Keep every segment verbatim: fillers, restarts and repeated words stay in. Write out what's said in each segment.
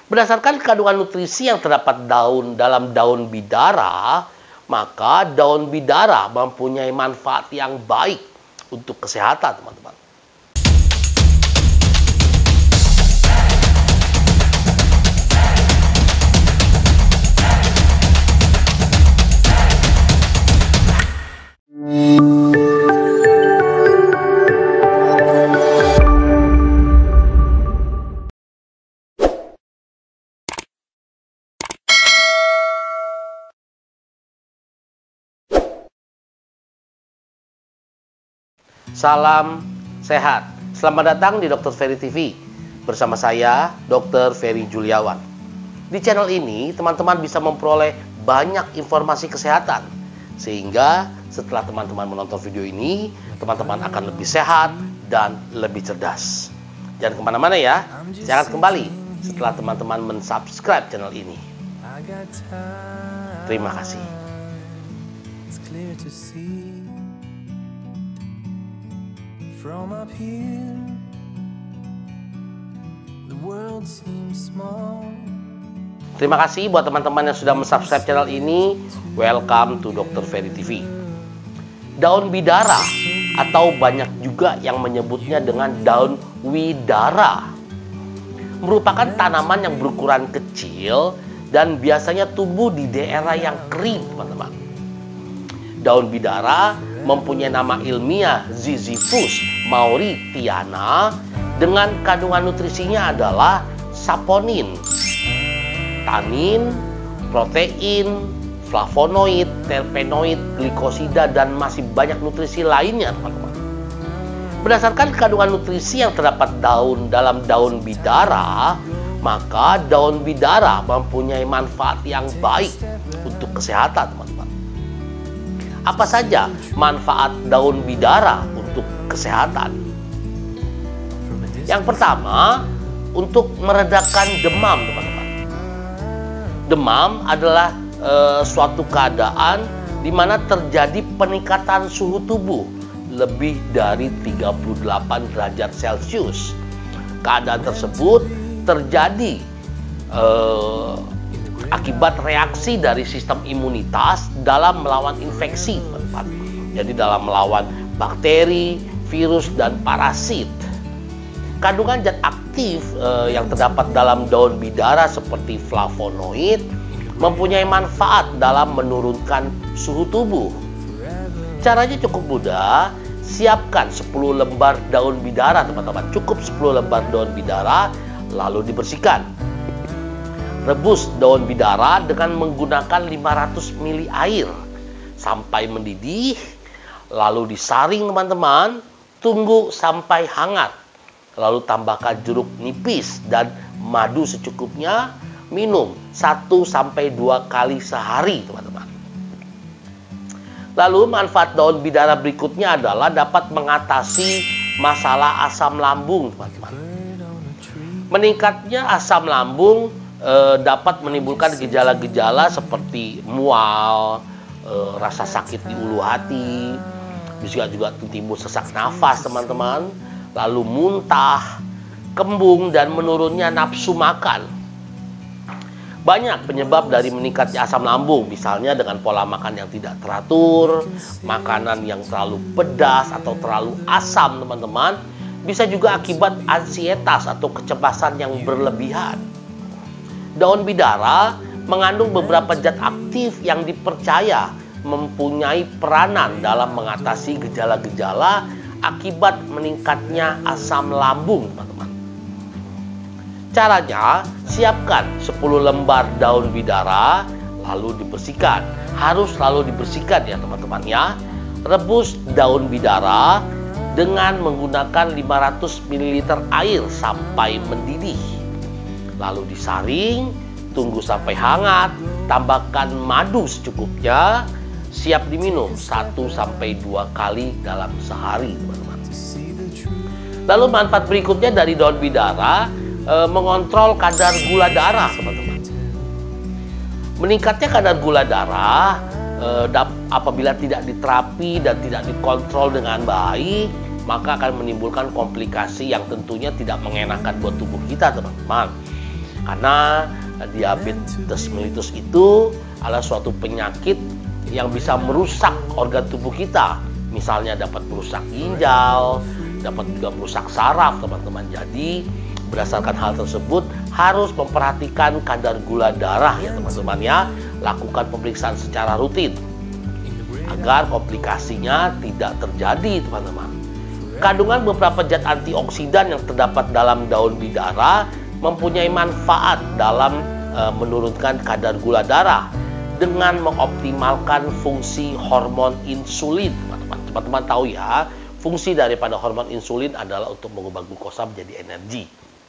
Berdasarkan kandungan nutrisi yang terdapat daun dalam daun bidara, maka daun bidara mempunyai manfaat yang baik untuk kesehatan, teman-teman. Salam sehat. Selamat datang di Dokter Ferry T V. Bersama saya, Dokter Ferry Juliawan. Di channel ini, teman-teman bisa memperoleh banyak informasi kesehatan. Sehingga setelah teman-teman menonton video ini, teman-teman akan lebih sehat dan lebih cerdas. Jangan kemana-mana ya. Saya akan kembali setelah teman-teman mensubscribe channel ini. Terima kasih. From up here, the world seems small. Terima kasih buat teman-teman yang sudah mensubscribe channel ini. Welcome to Dokter Ferry T V. Daun bidara atau banyak juga yang menyebutnya dengan daun widara merupakan tanaman yang berukuran kecil dan biasanya tumbuh di daerah yang kering, teman-teman. Daun bidara mempunyai nama ilmiah Ziziphus mauritiana dengan kandungan nutrisinya adalah saponin, tanin, protein, flavonoid, terpenoid, glikosida, dan masih banyak nutrisi lainnya, teman-teman. Berdasarkan kandungan nutrisi yang terdapat daun dalam daun bidara, maka daun bidara mempunyai manfaat yang baik untuk kesehatan, teman-teman. Apa saja manfaat daun bidara untuk kesehatan? Yang pertama, untuk meredakan demam, teman-teman. Demam adalah e, suatu keadaan di mana terjadi peningkatan suhu tubuh lebih dari tiga puluh delapan derajat Celcius. Keadaan tersebut terjadi e, akibat reaksi dari sistem imunitas dalam melawan infeksi, teman-teman. Jadi dalam melawan bakteri, virus, dan parasit. Kandungan zat aktif eh, yang terdapat dalam daun bidara seperti flavonoid mempunyai manfaat dalam menurunkan suhu tubuh. Caranya cukup mudah. Siapkan sepuluh lembar daun bidara, teman-teman. Cukup sepuluh lembar daun bidara, lalu dibersihkan. Rebus daun bidara dengan menggunakan lima ratus mililiter air sampai mendidih, lalu disaring, teman-teman. Tunggu sampai hangat, lalu tambahkan jeruk nipis dan madu secukupnya. Minum satu sampai dua kali sehari, teman-teman. Lalu manfaat daun bidara berikutnya adalah dapat mengatasi masalah asam lambung, teman-teman. Meningkatnya asam lambung E, dapat menimbulkan gejala-gejala seperti mual, e, rasa sakit di ulu hati, bisa juga timbul sesak nafas, teman-teman, lalu muntah, kembung, dan menurunnya nafsu makan. Banyak penyebab dari meningkatnya asam lambung, misalnya dengan pola makan yang tidak teratur, makanan yang terlalu pedas atau terlalu asam, teman-teman. Bisa juga akibat ansietas atau kecemasan yang berlebihan. Daun bidara mengandung beberapa zat aktif yang dipercaya mempunyai peranan dalam mengatasi gejala-gejala akibat meningkatnya asam lambung, teman-teman. Caranya, siapkan sepuluh lembar daun bidara, lalu dibersihkan. Harus selalu dibersihkan ya, teman-teman ya. Rebus daun bidara dengan menggunakan lima ratus mililiter air sampai mendidih. Lalu disaring, tunggu sampai hangat, tambahkan madu secukupnya, siap diminum satu sampai dua kali dalam sehari, teman-teman. Lalu manfaat berikutnya dari daun bidara, e, mengontrol kadar gula darah, teman-teman. Meningkatnya kadar gula darah e, apabila tidak diterapi dan tidak dikontrol dengan baik, maka akan menimbulkan komplikasi yang tentunya tidak mengenakan buat tubuh kita, teman-teman. Karena diabetes mellitus itu adalah suatu penyakit yang bisa merusak organ tubuh kita. Misalnya dapat merusak ginjal, dapat juga merusak saraf, teman-teman. Jadi berdasarkan hal tersebut harus memperhatikan kadar gula darah ya teman-teman ya. Lakukan pemeriksaan secara rutin agar komplikasinya tidak terjadi, teman-teman. Kandungan beberapa zat antioksidan yang terdapat dalam daun bidara mempunyai manfaat dalam e, menurunkan kadar gula darah dengan mengoptimalkan fungsi hormon insulin, teman-teman. Teman-teman tahu ya, fungsi daripada hormon insulin adalah untuk mengubah glukosa menjadi energi.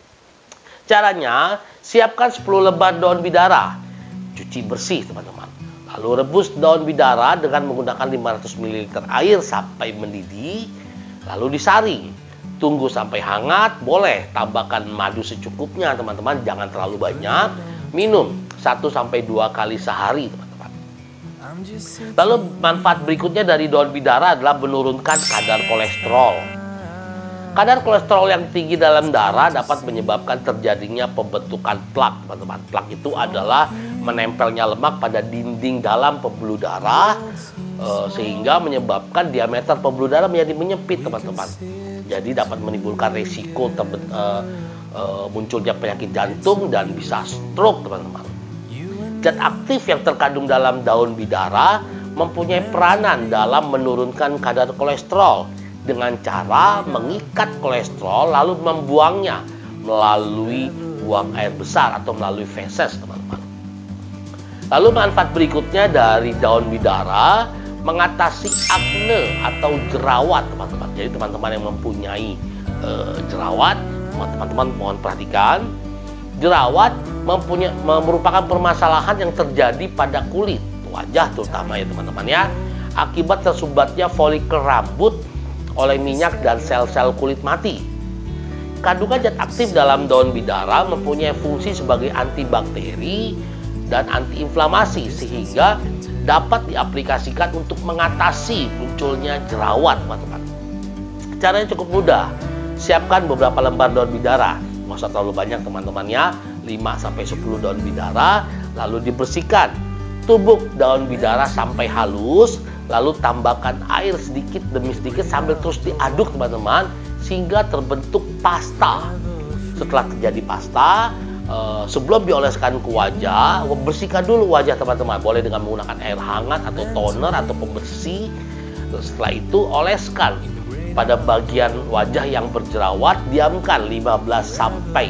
Caranya, siapkan sepuluh lembar daun bidara, cuci bersih, teman-teman. Lalu rebus daun bidara dengan menggunakan lima ratus mililiter air sampai mendidih. Lalu disaring, tunggu sampai hangat, boleh tambahkan madu secukupnya teman-teman, jangan terlalu banyak. Minum satu sampai dua kali sehari teman-teman. Lalu manfaat berikutnya dari daun bidara adalah menurunkan kadar kolesterol. Kadar kolesterol yang tinggi dalam darah dapat menyebabkan terjadinya pembentukan plak teman-teman. Plak itu adalah menempelnya lemak pada dinding dalam pembuluh darah, Uh, sehingga menyebabkan diameter pembuluh darah menjadi menyempit teman-teman. Jadi dapat menimbulkan resiko uh, uh, munculnya penyakit jantung dan bisa stroke teman-teman. Zat aktif yang terkandung dalam daun bidara mempunyai peranan dalam menurunkan kadar kolesterol dengan cara mengikat kolesterol lalu membuangnya melalui buang air besar atau melalui feses teman-teman. Lalu manfaat berikutnya dari daun bidara mengatasi akne atau jerawat teman-teman. Jadi teman-teman yang mempunyai e, jerawat, teman-teman mohon perhatikan, jerawat mempunyai merupakan permasalahan yang terjadi pada kulit, wajah terutama ya teman-teman ya, akibat tersumbatnya folikel rambut oleh minyak dan sel-sel kulit mati. Kandungan zat aktif dalam daun bidara mempunyai fungsi sebagai antibakteri dan antiinflamasi sehingga dapat diaplikasikan untuk mengatasi munculnya jerawat, teman-teman. Caranya cukup mudah. Siapkan beberapa lembar daun bidara. Nggak usah terlalu banyak, teman-teman ya. lima sampai sepuluh daun bidara, lalu dibersihkan. Tumbuk daun bidara sampai halus, lalu tambahkan air sedikit demi sedikit sambil terus diaduk, teman-teman, sehingga terbentuk pasta. Setelah terjadi pasta, Uh, sebelum dioleskan ke wajah, bersihkan dulu wajah teman-teman. Boleh dengan menggunakan air hangat atau toner atau pembersih. Setelah itu oleskan pada bagian wajah yang berjerawat, diamkan lima belas sampai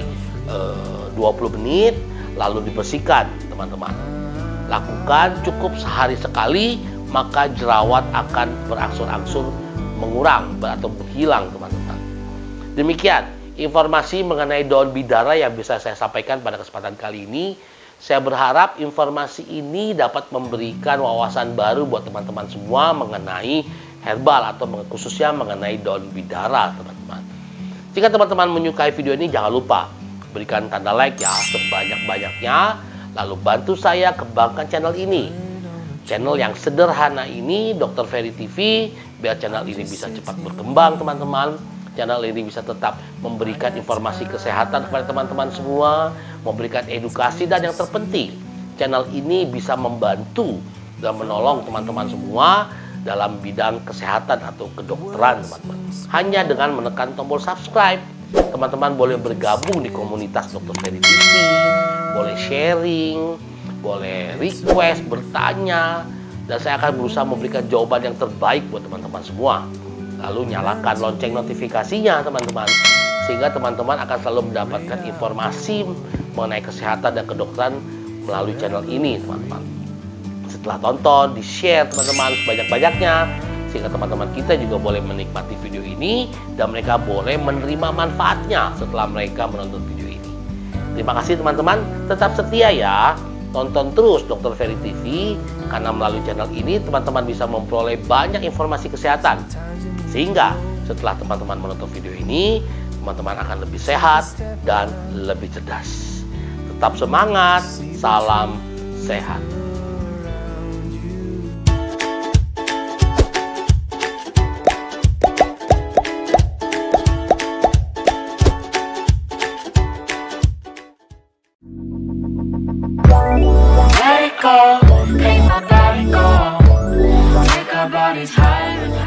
dua puluh menit, lalu dibersihkan teman-teman. Lakukan cukup sehari sekali, maka jerawat akan berangsur-angsur mengurang atau menghilang teman-teman. Demikian informasi mengenai daun bidara yang bisa saya sampaikan pada kesempatan kali ini. Saya berharap informasi ini dapat memberikan wawasan baru buat teman-teman semua mengenai herbal atau khususnya mengenai daun bidara, teman-teman. Jika teman-teman menyukai video ini, jangan lupa berikan tanda like ya sebanyak-banyaknya. Lalu bantu saya kembangkan channel ini. Channel yang sederhana ini, Dokter Ferry T V, biar channel ini bisa cepat berkembang, teman-teman. Channel ini bisa tetap memberikan informasi kesehatan kepada teman-teman semua, memberikan edukasi, dan yang terpenting, channel ini bisa membantu dan menolong teman-teman semua dalam bidang kesehatan atau kedokteran, teman-teman. Hanya dengan menekan tombol subscribe, teman-teman boleh bergabung di komunitas Dokter Ferry T V, boleh sharing, boleh request, bertanya, dan saya akan berusaha memberikan jawaban yang terbaik buat teman-teman semua. Lalu nyalakan lonceng notifikasinya teman-teman, sehingga teman-teman akan selalu mendapatkan informasi mengenai kesehatan dan kedokteran melalui channel ini, teman-teman. Setelah tonton, di-share teman-teman sebanyak-banyaknya, sehingga teman-teman kita juga boleh menikmati video ini dan mereka boleh menerima manfaatnya setelah mereka menonton video ini. Terima kasih teman-teman, tetap setia ya, tonton terus Dokter Ferry T V, karena melalui channel ini teman-teman bisa memperoleh banyak informasi kesehatan, sehingga setelah teman-teman menonton video ini, teman-teman akan lebih sehat dan lebih cerdas. Tetap semangat, salam sehat. go, make my body go, take our bodies higher and higher.